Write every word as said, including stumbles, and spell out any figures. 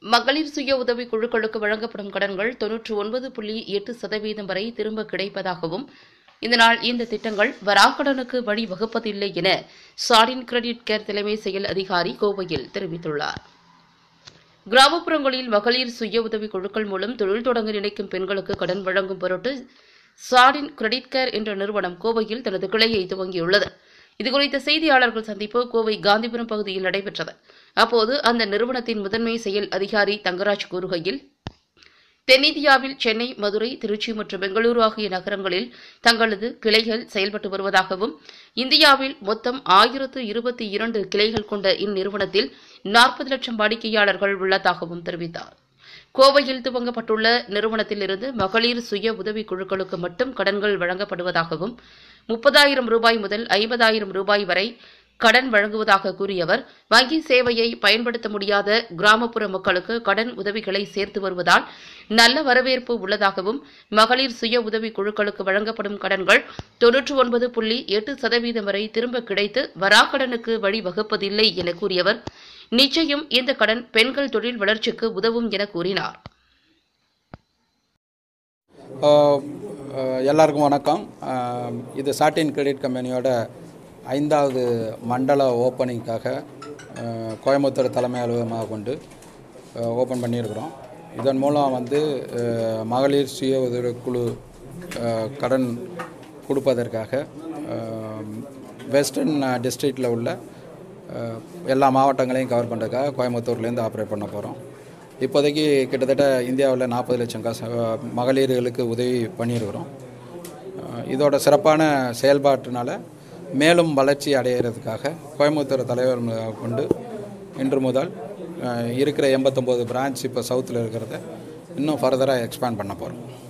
மகளிர் சுய உதவி குழுக்களுக்கு வழங்கப்படும் கடன்கள் தொன்னூற்று ஒன்பது புள்ளி எட்டு சதவீதம் வரை திரும்ப கிடைப்பதாகவும் இதனால் இந்த திட்டங்கள் வராக்கடனுக்கு வழிவகுப்பதில்லை என சாடின் கிரெடிட் கேர் தலைமை செயல் அதிகாரி கோவையில் தெரிவித்துள்ளார். கிராமப்புறங்களில் மகளிர் சுய உதவி குழுக்கள் மூலம் தொழில் தொடங்க நினைக்கும் பெண்களுக்கு கடன் வழங்கும் பொருட்டு சாடின் கிரெடிட் கேர் என்ற நிறுவனம் கோவையில் தனது கிளையை துவங்கியுள்ளது. இதுகுறித்த செய்தியாளர்கள் சந்திப்பு கோவை காந்திபுரம் பகுதியில் நடைபெற்றது. அப்போது அந்த நிறுவனத்தின் முதன்மை செயல் அதிகாரி தங்கராஜ் கூறுகையில், தென்னிந்தியாவில் சென்னை, மதுரை, திருச்சி மற்றும் பெங்களூரு ஆகிய நகரங்களில் தங்களது கிளைகள் செயல்பட்டு வருவதாகவும், இந்தியாவில் மொத்தம் ஆயிரத்து இருபத்தி இரண்டு கிளைகள் கொண்ட இந்நிறுவனத்தில் நாற்பது லட்சம் வாடிக்கையாளர்கள் உள்ளதாகவும் தெரிவித்தார். கோவையில் துவங்கப்பட்டுள்ள நிறுவனத்திலிருந்து மகளிர் சுய உதவி குழுக்களுக்கு மட்டும் கடன்கள் வழங்கப்படுவதாகவும், முப்பதாயிரம் ரூபாய் முதல் ஐம்பதாயிரம் ரூபாய் வரை கடன் வழங்குவதாக கூறிய அவர், வங்கி சேவையை பயன்படுத்த முடியாத கிராமப்புற மக்களுக்கு கடன் உதவிகளை சேர்த்து வருவதால் நல்ல வரவேற்பு உள்ளதாகவும், மகளிர் சுய உதவி குழுக்களுக்கு வழங்கப்படும் கடன்கள் தொன்னூற்று ஒன்பது புள்ளி எட்டு சதவீதம் வரை திரும்ப கிடைத்து வராக்கடனுக்கு வழிவகுப்பதில்லை என கூறியவர், நிச்சயம் இந்த கடன் பெண்கள் தொழில் வளர்ச்சிக்கு உதவும் என கூறினார். எல்லாருக்கும் வணக்கம். இது சாட்டின் கிரெடிட் கம்பெனியோட ஐந்தாவது மண்டல ஓப்பனிங்காக கோயம்புத்தூர் தலைமை அலுவலகமாக கொண்டு ஓப்பன் பண்ணியிருக்கிறோம். இதன் மூலம் வந்து மகளிர் சுய உதவி குழு கடன் கொடுப்பதற்காக வெஸ்டர்ன் டிஸ்ட்ரிக்டில் உள்ள எல்லா மாவட்டங்களையும் கவர் பண்ணுறதுக்காக கோயம்புத்தூர்லேருந்து ஆப்ரேட் பண்ண போகிறோம். இப்போதைக்கு கிட்டத்தட்ட இந்தியாவில் நாற்பது லட்சம் காசு மகளிர்களுக்கு உதவி பண்ணியிருக்கிறோம். இதோட சிறப்பான செயல்பாட்டினால மேலும் வளர்ச்சி அடைகிறதுக்காக கோயம்புத்தூர் தலைவர் கொண்டு இன்று முதல் இருக்கிற எண்பத்தொம்போது பிரான்ச் இப்போ சவுத்தில் இருக்கிறத இன்னும் ஃபர்தராக எக்ஸ்பேண்ட் பண்ண போகிறோம்.